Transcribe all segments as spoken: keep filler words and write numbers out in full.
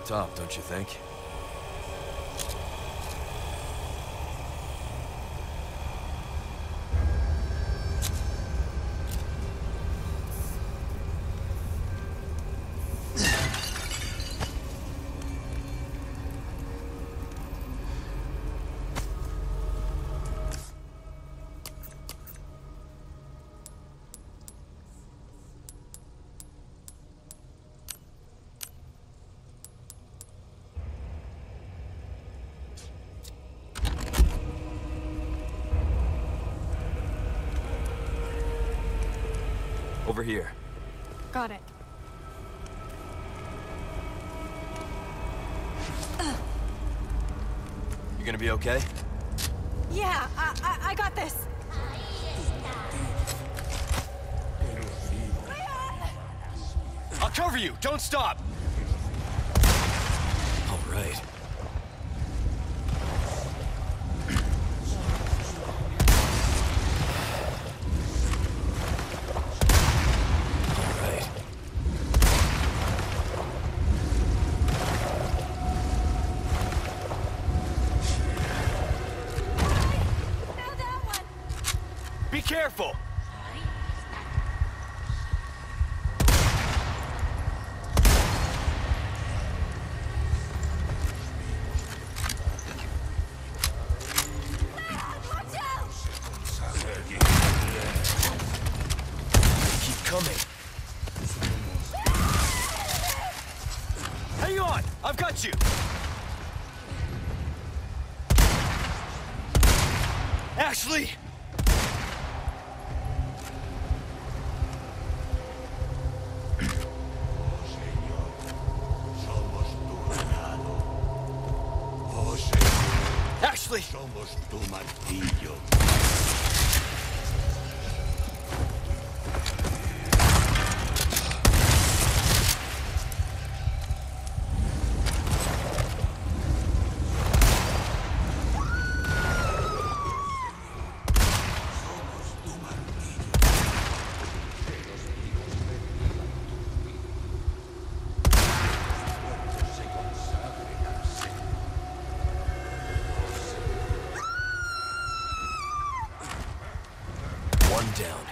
top, don't you think? Over here. Got it. You gonna be okay? Yeah, I, I, I got this. I'll cover you! Don't stop! All right. Be careful! Watch out! Keep coming. Hang on! I've got you! Ashley! Ashley! Somos tu martillo. One down.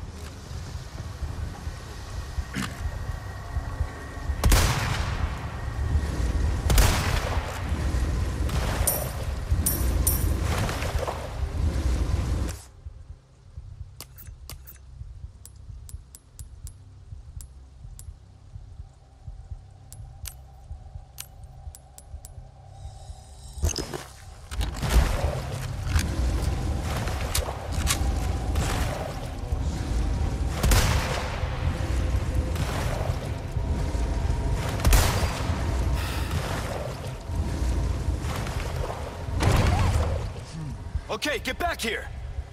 Okay, get back here!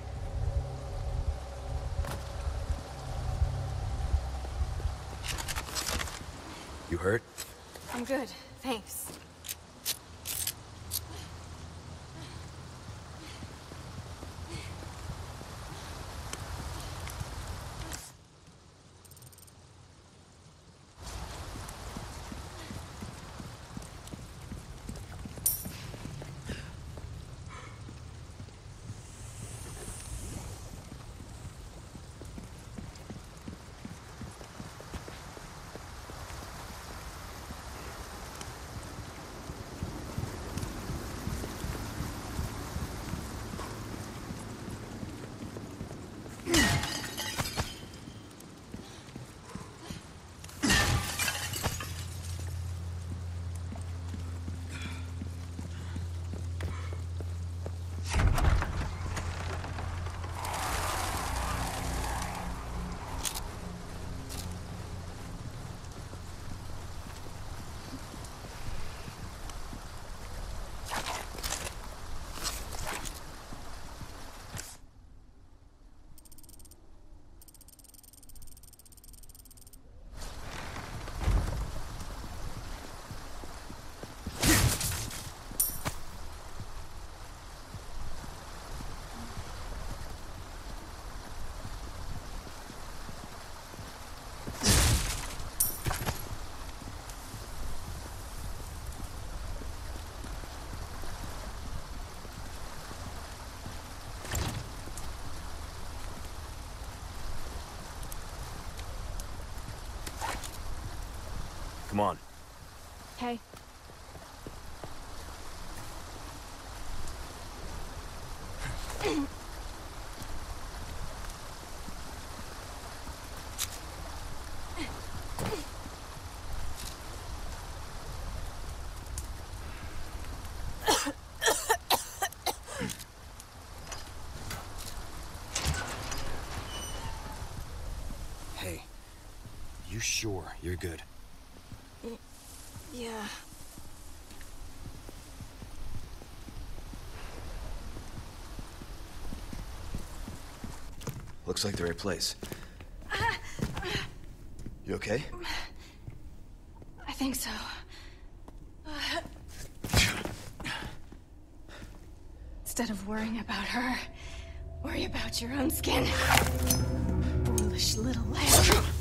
You hurt? I'm good, thanks. Come on. Okay. Hey, you sure you're good? Yeah. Looks like the right place. You okay? I think so. Instead of worrying about her, worry about your own skin. Foolish little lamb.